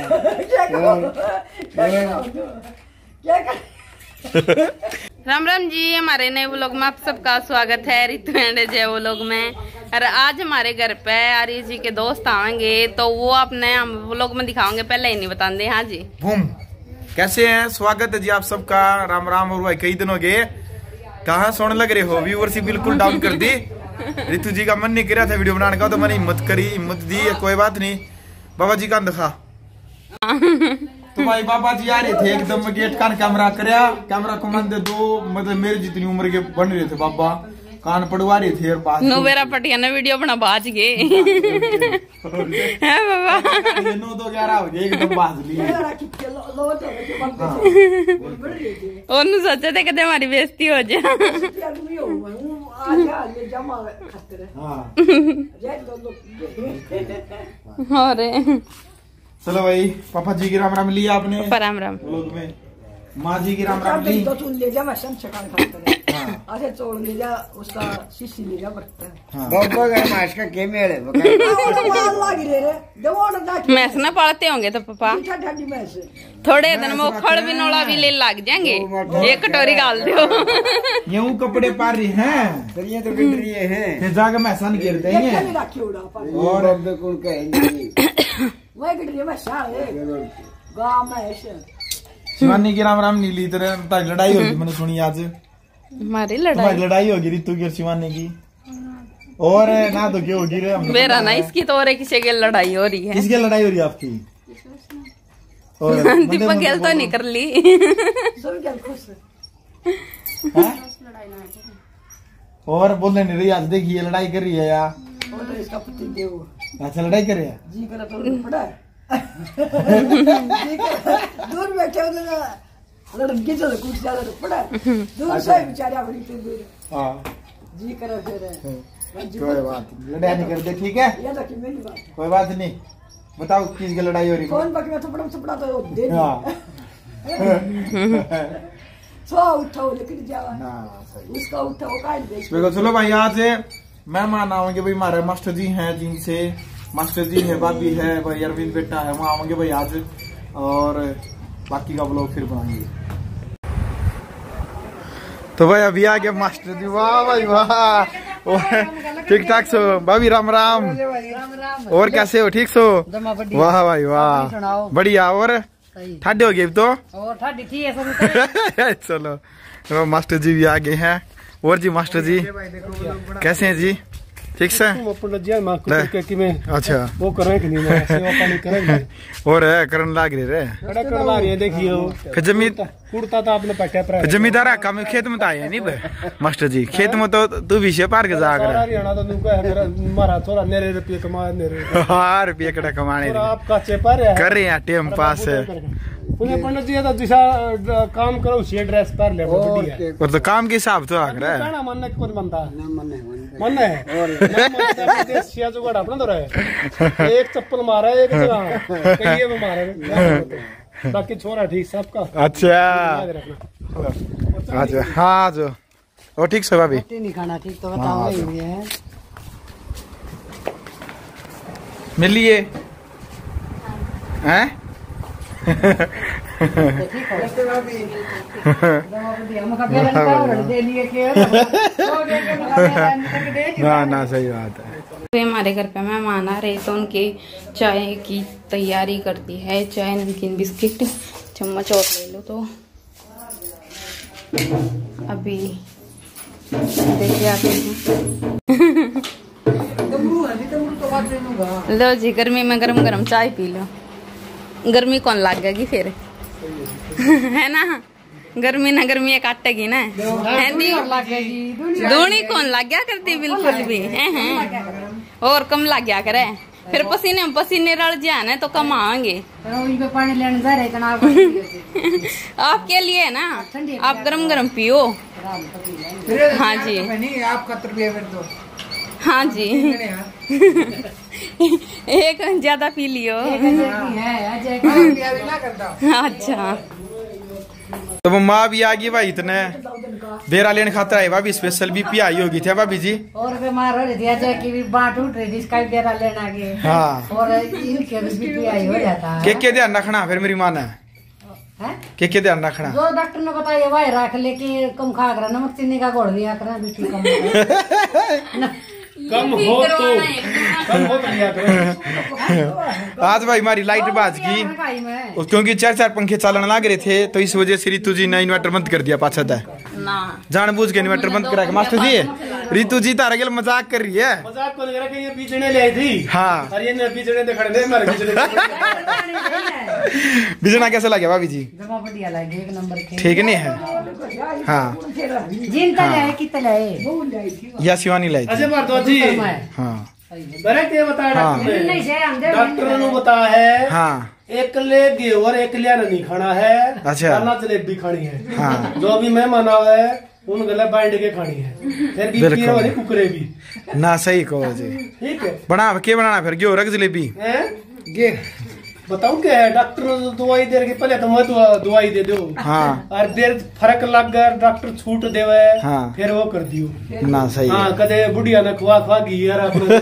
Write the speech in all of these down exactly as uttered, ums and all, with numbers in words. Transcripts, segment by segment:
राम राम जी, हमारे नए व्लॉग में आप सबका स्वागत है। रितु एंड जय व्लॉग में। और आज हमारे घर पे आर्य जी के दोस्त आएंगे तो वो अपने हम व्लॉग में दिखाओगे, पहले ही नहीं बताते। हाँ जी, बूम, कैसे हैं? स्वागत है जी आप सबका। राम राम। और भाई कई दिन हो गए, कहाँ सोने लग रहे हो? व्यूअरशिप बिल्कुल डाउन कर दी। रितु जी का मन नहीं कर रहा था वीडियो बनाने का, तो मैंने हिम्मत करी, हिम्मत दी। कोई बात नहीं, बाबा जी का दिखा। तो भाई बाबा जी आ रहे थे एकदम, गेट कान कैमरा करया, कैमरा कमान दे दो, मतलब मेरी जितनी उम्र के बन रहे थे बाबा, कान पड़वा रहे थे। और बात नो मेरा पटिया ने वीडियो बना बाज गए है बाबा, नौ दो ग्यारह हो गए एकदम बाज लिए। और नु सोचे थे कि हमारी बेइज्जती हो जाए। और चलो भाई, पापा जी की राम राम लिया आपने? राम राम। लोग में माँ जी की राम राम ली। तो तू ले जा, मैं शम छकान खाता है। अरे चोड़ ले जा, उसका शीशी ले जा बरता है। बाबा का माश का के मेले माल लागी रे रे देवोड़ दाच मैस ना पढ़ते होंगे तो पापा मीठा ठाडी मैस थोड़े दिन में उखड़ बिनोला भी ले लग जाएंगे। एक कटोरी डाल दो। यूं कपड़े पार रही हैं, ये तो गिर रही है, फिर जाके मैसा नहीं गिरते हैं। नहीं रखी उड़ा पर और अब तो कौन कहेंगे वही गिर रही मैं शाल है गांव में ऐसे। शिवानी की राम राम नीली तरह लड़ाई होगी, मैंने सुनी आज हमारी तुम्हारी लड़ाई लड़ाई होगी रितु की और शिवानी की। और ना तो क्या होगी रे, मेरा ना इसकी तो और किसी की लड़ाई हो रही है। किसकी लड़ाई हो रही है आपकी? और दीपक गेल तो नहीं कर ली। सब क्या खुश है? और बोलने नहीं रही आज, देखिए लड़ाई कर रही है यार। और तो इसका पति देव अच्छा लड़ाई कर रही है जी करा तो पड़ा है। दूर बैठे हो तो लड़के चलो कुछ ज्यादा तो पड़ा है। दूर से बेचारे अपनी तो दूर हाँ जी करा फिर कोई बात नहीं, लड़ाई नहीं करते, ठीक है ये तो कि मेरी बात कोई बात नहीं। बताओ किसकी लड़ाई हो रही है? कौन बाकी में थपड़ा थपड़ा तो दे दी हाँ। सो उठाओ लेकिन जावा हाँ, सही। उसका उठाओ काट दे। देखो चलो भाई, आज मेहमान आएंगे भाई, हमारे मास्टर जी हैं जिनसे, मास्टर जी है, भाभी है भाई, अरविंद बेटा है, वहाँ आएंगे भाई आज। और बाकी का ब्लॉग फिर बनाएंगे। तो भाई अभी आ गया मास्टर जी। वाह भाई वाह, ठीक ठाक सो भाभी? राम राम। और कैसे हो? ठीक सो? वाह भाई वाह, बढ़िया। और ठाडे हो गए तो? चलो मास्टर जी भी आ गए हैं। और जी मास्टर जी कैसे हैं जी? ठीक से? अच्छा वो करें कि नहीं, सेवा पानी करेंगे। और है करन लाग रहे रे, करवा रही है देखियो। फिर जमीन कुड़ता तो आपने पट्टे पर जमींदार काम खेत में तो आया नहीं बे मास्टर जी? खेत में तो तू भी से पार के जा कर हरियाणा तो नुका है मेरा मारा थोड़ा नेरे रुपये कमा नेरे हाँ रुपये कड़ा कमाने आप काचे पर कर रहे हैं टाइम पास है। उन्हें पंडित जी तो दिशा काम करो उसी ड्रेस पर ले और तो काम के हिसाब तो आग रहा है। मन कौन बनता मन है और देसिया जुगाड़ अपना तो रहे। एक चप्पल मारा एक जगह कई में मारा, बाकी छोरा ठीक सबका। अच्छा अच्छा हाँ जो और ठीक से भाभी नहीं खाना ठीक तो बताओ ये मिलिए हैं? ना ना सही बात है। हमारे घर पे मेहमान आ रहे तो उनकी चाय की तैयारी करती है। चाय, नमकीन, बिस्किट, चम्मच और ले लो। तो अभी देखिए आते हैं। लो जी, गर्मी में गरम गरम चाय पी लो। गर्मी कौन लागेगी फिर है ना? गर्मी ना गर्मी काटेगी ना, है दूनी कौन लग गया करती बिल्कुल भी है, है। और कम लग गया करे फिर पसीने पसीने रल जाए ना तो कम आएंगे। पानी लेने जा रहे हैं आपके लिए ना, आप गरम गरम पियो। हाँ जी आपका हाँ जी एक ज्यादा पी लियो। अच्छा तो माँ भी आ गई भाई इतने बेरा लेने खाता है भाभी स्पेशल बीपी आई होगी थे भाभी जी और बीमार हो रही थी की भी बांट उठ रही थी इसका भी बेरा लेना के हाँ और इनके भी बीपी आई हो जाता है के के ध्यान रखना फिर मेरी माँ ने के के ध्यान रखना जो डॉक्टर ने बताया वही रख लेकिन कम खा कर नमक चीनी का घोल दिया कर बीपी कम कम हो तो कम हो तो लिया करो। आज भाई हमारी लाइट बाज की क्योंकि चार चार पंखे चलन लग रहे थे तो इस वजह से रितु जी ने इन्वर्टर बंद कर दिया पाछा था जान बूझ के इन्वर्टर बंद करा के मास्टर जी रितु जी तारा के मजाक कर रही है मजाक को लेकर के ये बीचने ले आई थी हाँ और ये बीचने तो खड़े नहीं मारे बीचने बिजना कैसा लगे भाभी जी बढ़िया लगे एक नंबर के ठीक नहीं है हाँ जिन तले है कि तले है या शिवानी लाई अच्छा भारद्वाज जी हाँ डायरेक्ट ये बताया हाँ। डॉक्टर ने नहीं से हम दे डॉक्टर ने बताया है हाँ एक ले घेवर एक लिया नहीं खाना है अच्छा। खाना जलेबी खानी है हाँ जो भी मैं मना है उन गले बाइंड के खानी है फिर भी बिल्कुल। वाली कुकरे भी ना सही कहो जी ठीक है बना के बनाना फिर क्यों रख जलेबी हैं? गे बताऊं क्या है डॉक्टर ने दवाई दे के पहले तो मैं दवा- दवाई दे दो हाँ और देर फर्क लग गया डॉक्टर छूट देवे हाँ। फिर वो कर दियो ना सही हाँ है कदे बुढ़िया ने खुआ खुआ गई यार अपने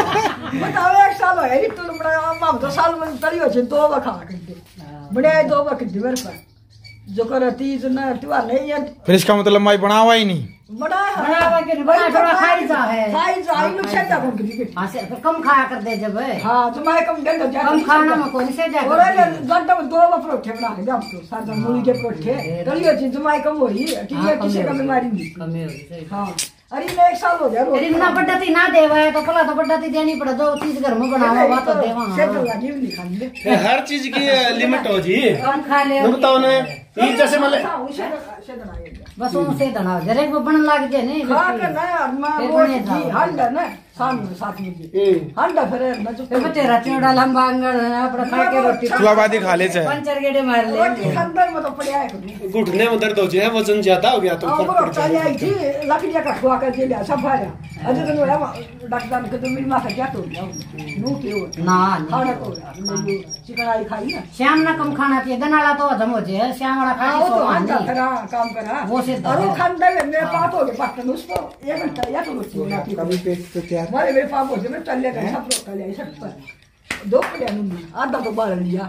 बताओ एक साल है तू बड़ा माम तो साल में तली हो छे दो बखा करके बड़े दो बख दिवर पर जो कर तीज न त्योहार नहीं है फिर इसका मतलब माई बनावा ही नहीं बड़ा बड़ा के बड़ा थोड़ा खाई जा है खाई जा इन से जा कर के हां से फिर कम खाया कर दे जब हां तो मैं कम डंडो जा कम खाना में कोई से जा और गड्ढा में दो परोठे बना के दम तो सादा मूली के परोठे तली हो छे तो मैं कम होई ठीक है किसी का बीमारी नहीं कमी होगी सही हां अरे मैं एक साल हो गया तेरी ना बड्डाती ना देवा है तो पला तो बड्डाती देनी पड़े जो चीज घर में बनावा हुआ तो देवा से तो लगी नहीं खाने हर चीज की लिमिट हो जी कम खा ले मैं बताओ ना ये जैसे मतलब से बनाएंगे बस उनसे दना जरे को बन लग जाए नहीं खा के ना यार मैं फिर रोटी बने था। हंडा ना शाम में सात बजे हंडा फिर मैं तो फिर तेरा चौड़ा लंबा अंगड़ अपना खा के रोटी फुलाबादी खा ले चाहे पंचर गेड़े मार ले रोटी खानदार में तो पड़े आए घुटने में दर्द हो जाए वजन ज्यादा हो गया तो और फर्क वो पड़ चली जाएगा आई थी लकड़ियां का खुआ कर लिया सब आया अजय तो मैं डॉक्टर ने तो मेरी मां का क्या तो नो के ना खाना को चिकन आई खाई ना श्याम ना कम खाना चाहिए दनाला तो हजम हो जाए श्याम वाला खा वो के तो सो हंडा नहीं। करा काम करा वो से और वो खानदार में मेरे पाप हो गए पट्टन उसको एक घंटा या तो रोटी बनाती कभी पेट तो तैयार मारे मेरे पाप हो गए मैं चल गया सब रोक लिया सब पर दो प्लेट आधा तो बाल लिया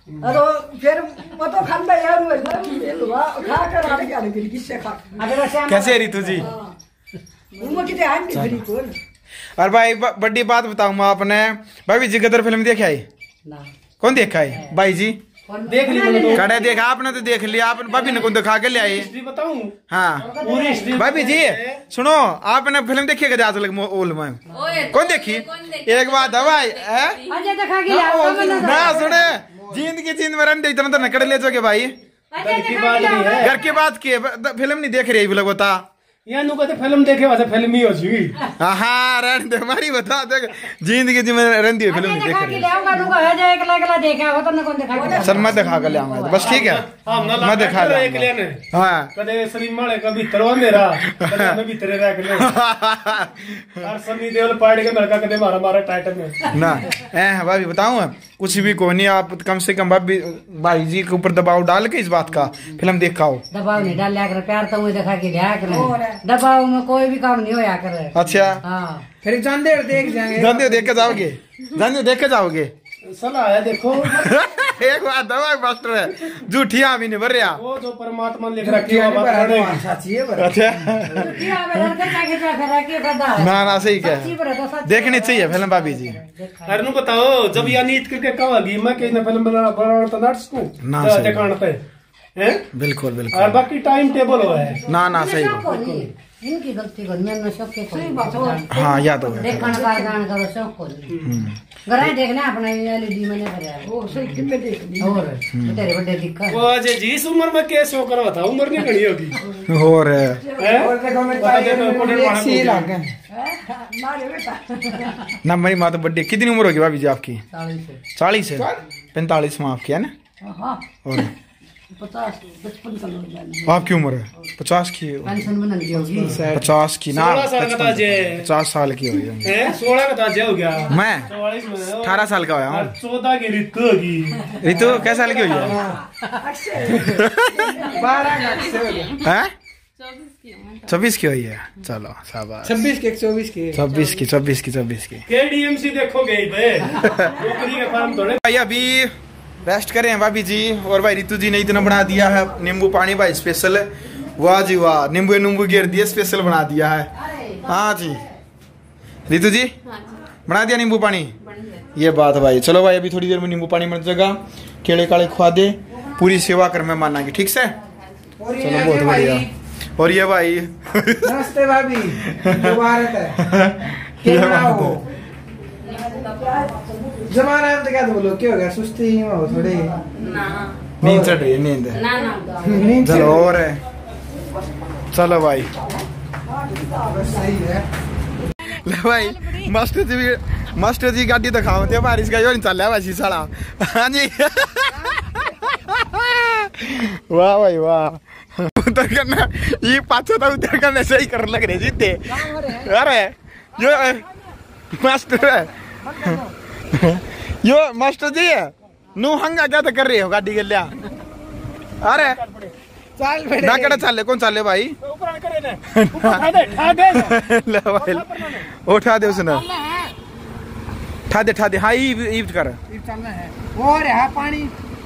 और फिर वो तो खानदा यार हुआ खा कर आ गया लेकिन किससे खा अगर श्याम कैसे है रितु जी वो कितने आंटी भरी को और भाई ब- बड़ी बात बताऊं मैं आपने भाभी जी गदर फिल्म देखा है ना कौन देखा है भाई जी देख ली मैंने तो कड़े देखा आपने तो देख लिया आपने भाभी ने कौन दिखा के ले आई हिस्ट्री बताऊं हाँ पूरी हिस्ट्री भाभी जी सुनो आपने फिल्म देखी है गजा लग ओल में कौन देखी एक बात है भाई है अजय देखा कि यार ना सुने जींद की जींद में रन इतना तो नकड़ ले जोगे भाई घर की बात नहीं है घर की बात की है, फिल्म नहीं देख रही लोग बता यहाँ नु कहते फिल्म देखे वैसे फिल्म ही हो जी हाँ रन दे हमारी बता देख जींद की जींद में रन दी फिल्म नहीं देख देखा कि रही लेऊंगा नुका है जो एकला एकला देखा हो तो न कौन देखा कि सर मैं दिखा कर ले आऊंगा बस ठीक है हम ना मैं दिखा लगा एक ले लेने हाँ कदे सलीम माले का भीतर मेरा कदे मैं भीतर रख ले और सनी देओल पार्टी के लड़का कदे मारा मारा टाइटल में ना ए भाभी बताऊं कुछ भी को नहीं आप कम से कम भाभी भाई जी के ऊपर दबाव डाल के इस बात का फिल्म देखा हो दबाव नहीं डाल लिया कर प्यार तो मुझे देखा कि लिया कर दबाव में कोई भी काम नहीं होया करे अच्छा हाँ फिर जानते देख जाएंगे जानते हो देख के जाओगे जानते हो देख के जाओगे सलाह है देखो एक बात दवा मास्टर है झूठिया भी नहीं भर रहा वो जो परमात्मा लिख रखी है वो बात पड़ेगी साची है अच्छा क्या बेलन के क्या क्या करा के बता ना ना सही क्या सच्ची पर तो सच्ची देखनी चाहिए फिल्म भाभी जी अरे नु बताओ जब या नीत करके कहोगी मैं कहीं ना फिल्म बना बना तो नाट्स को ना सही। दिखाना पे हैं बिल्कुल और बिल्कुल बाकी टाइम टेबल हो है ना ना सही शौक हो नहीं। इनकी गलती को मैं शौक के सही बात हो हाँ याद हो गया देखने का गान करो शौक को घर आए देखना अपना एलईडी मैंने कराया वो सही कितने देखनी और तेरे बड़े दिक्कत वो अजय जी इस उम्र में क्या शो करो था उम्र नहीं घनी होगी और हैं? और देखो मैं बता दे तो कोडर एक वाला सी को लागे मारे बेटा ना मेरी माँ तो बर्थडे कितनी उम्र होगी भाभी जी आपकी चालीस चालीस है पैंतालीस में आपकी है ना हाँ और पचास पचपन साल हो जाए आपकी उम्र है पचास की पेंशन बनन की होगी पचास की ना सोलह साल का था अजय पचास साल की होगी हैं? सोलह का था अजय हो गया मैं चौवालीस में है। अठारह साल का हुआ और हूँ चौदह की ऋतु होगी रितु क्या साल की हुई है बारह का से हो गया हैं छब्बीस की हुई है। चलो शाबाश। छब्बीस के चौबीस के छब्बीस की छब्बीस की छब्बीस की केडीएमसी देखोगे नौकरी का फार्म थोड़े। भाई अभी रेस्ट करें भाभी जी। और भाई रितु जी ने इतना बना दिया है नींबू पानी भाई स्पेशल। वाह जी वाह, नींबू नींबू गिर दिए, स्पेशल बना दिया है। हाँ जी रितु जी बना दिया नींबू पानी। ये बात है भाई। चलो भाई अभी थोड़ी देर में नींबू पानी बन जाएगा। केले काले खुआ दे, पूरी सेवा कर मैं माना की, ठीक से। चलो बहुत बढ़िया। और ये भाई नमस्ते भाभी, मुबारक है। जमाना में तो क्या बोलो, क्या हो गया, सुस्ती में हो थोड़ी, नींद चढ़ रही है, नींद ना ना नींद चलो और है। चलो भाई सही है। ले भाई मास्टर जी मास्टर जी गाड़ी दिखाओ थे बारिश का यो नहीं चल रहा वैसी साला। हाँ जी वाह भाई वाह। उधर करना ये पाछो तो उधर करने सही कर लग रहे जीते। अरे यो मास्टर है यो मास्टर जी है नु हंगा क्या तो कर रहे हो गाड़ी के लिया। अरे चल ना कड़ा चाले कौन चाले भाई ऊपर करे ने उठा दे उठा दे ले भाई उठा दे उसने ठा दे ठा दे। हाँ ई ई कर चलना है। और है पानी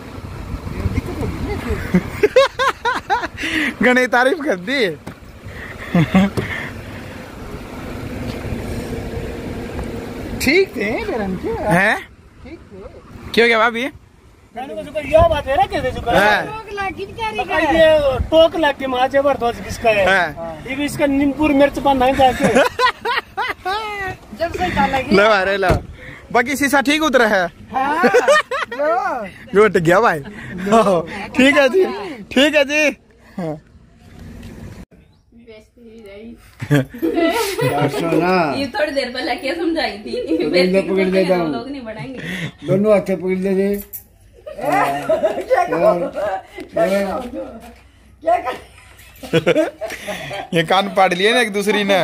गणे तारीफ कर दी। ठीक थे बेरन के हैं क्यों क्या भाभी कहने को जो यह बात है ना कैसे जो है ये टोक लग के मां जबरदस्त किसका है। ये भी इसका नीमपुर मिर्च बंधा है जाके जब से डालेगी लो अरे लो बाकी शीशा ठीक उतरा है। जो उठ गया भाई। ठीक है जी ठीक है जी। ये थोड़ी देर पहले क्या समझाई थी, लोग नहीं बढ़ाएंगे। दोनों हाथे पकड़ ले दे। क्या कर ये कान पाड़ लिए ना एक दूसरी ने।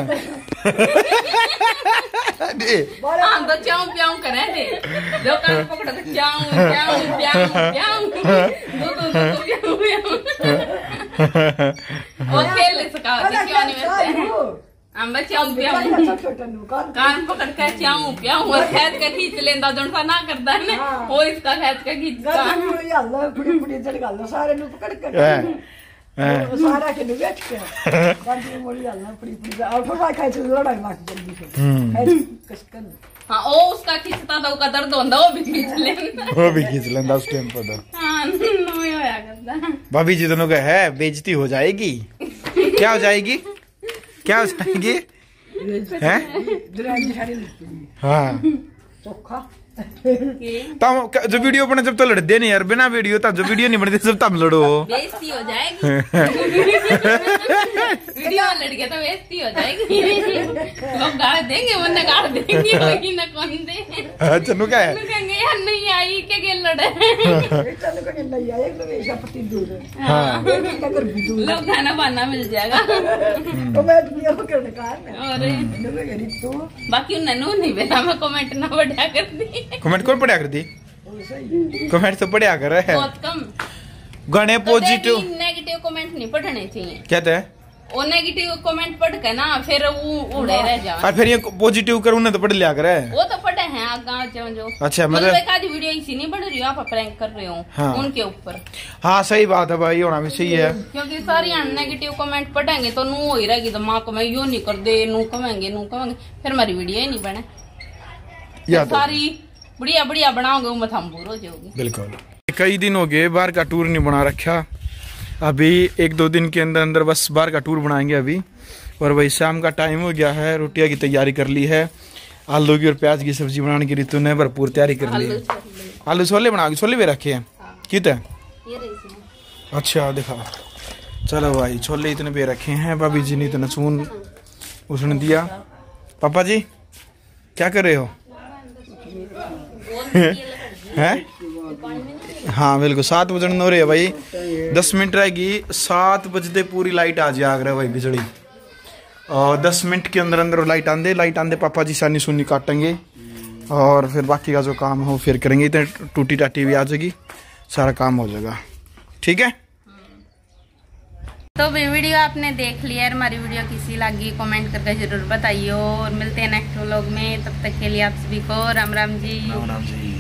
हम तो चाऊ प्याऊ करे थे, जो कान पकड़ा तो चाऊ प्याऊ प्याऊ प्याऊ दो दो दो प्याऊ प्याऊ और खेल सका क्यों नहीं वैसे हम चाऊ प्याऊ कान पकड़ के चाऊ प्याऊ और खेत का खींच लेंदा जोन सा ना करता है ना वो इसका खेत का खींचता फुड़ी फुड़ी चढ़ गल सारे नु पकड़ के सारा के बैठ के गाड़ी मोड़ी आला फुड़ी फुड़ी और थोड़ा खाई से लड़ाई मार जल्दी से कसकन। हाँ ओ उसका खींचता था उसका दर्द होता वो भी खींच लेंदा वो भी खींच लेंदा उस टाइम पर। हाँ नो होया करता। भाभी जी दोनों का है बेइज्जती हो जाएगी। क्या हो जाएगी क्या हो जाएगी हैं? हाँ चोखा तम जो वीडियो बने जब तो लड़ते नहीं यार, बिना वीडियो तब जो वीडियो नहीं बनती सब तब लड़ो। बेइज्जती हो जाएगी। वीडियो लड़ गया तो बेइज्जती हो जाएगी। लोग गाड़ देंगे वरना गाड़ देंगे वही ना कौन दे। अच्छा नु क्या है कहेंगे यार नहीं आई के गेल लड़े। चलो को नहीं आए तो ऐसा पति दूर है। हाँ अगर दूर लोग खाना पाना मिल जाएगा। तो मैं दुनिया को करने का है और मैं गरीब तो बाकी उन्होंने नहीं बेटा मैं कमेंट ना बढ़ा कर दी। कमेंट कौन पढ़ा कर दी? कमेंट तो पढ़ा कर है बहुत कम। गणे पॉजिटिव नेगेटिव कमेंट नहीं पढ़ने चाहिए। कहते हैं वो नेगेटिव कमेंट पढ़ के ना फिर वो उड़े रह जाए। और फिर ये पॉजिटिव करूँ ना तो पढ़ लिया करे। वो तो पढ़े हैं आगा जो जो अच्छा मतलब मतलब एक आधी वीडियो इसी नहीं बढ़ रही हो आप प्रैंक कर रहे हो हाँ। उनके ऊपर। हाँ सही बात है भाई होना भी सही है क्योंकि सारी नेगेटिव कमेंट पढ़ेंगे तो नू हो ही रहेगी तो माँ को मैं यो नहीं कर दे नू कहेंगे नू कहेंगे फिर हमारी वीडियो ही नहीं बने। या तो सारी बढ़िया बढ़िया बनाओगे वो मत हम बोर हो जाओगे। बिल्कुल। कई दिन हो गए बाहर का टूर नहीं बना रखा, अभी एक दो दिन के अंदर अंदर बस बाहर का टूर बनाएंगे अभी। और वही शाम का टाइम हो गया है, रोटियां की तैयारी कर ली है, आलू की और प्याज की सब्जी बनाने की ऋतु ने भरपूर तैयारी कर ली है। आलू छोले बना के छोले भी रखे हैं कितने अच्छा दिखा। चलो भाई छोले इतने पे रखे हैं, भाभी जी ने इतना चून उसने दिया। पापा जी क्या कर रहे हो हैं? हाँ बिल्कुल सात बजने हो रही है भाई, दस मिनट रहेगी सात बजते पूरी लाइट आ जाए आगरा भाई बिजली। और दस मिनट के अंदर अंदर लाइट आंदे लाइट आंदे पापा जी सानी सुनी काटेंगे और फिर बाकी का जो काम हो फिर करेंगे। इतने टूटी टाटी भी आ जाएगी, सारा काम हो जाएगा। ठीक है तो भी वीडियो आपने देख लिया है, हमारी वीडियो किसी लगी कमेंट करके जरूर बताइए और मिलते हैं नेक्स्ट व्लॉग में। तब तक के लिए आप सभी को राम राम जी। राम राम जी।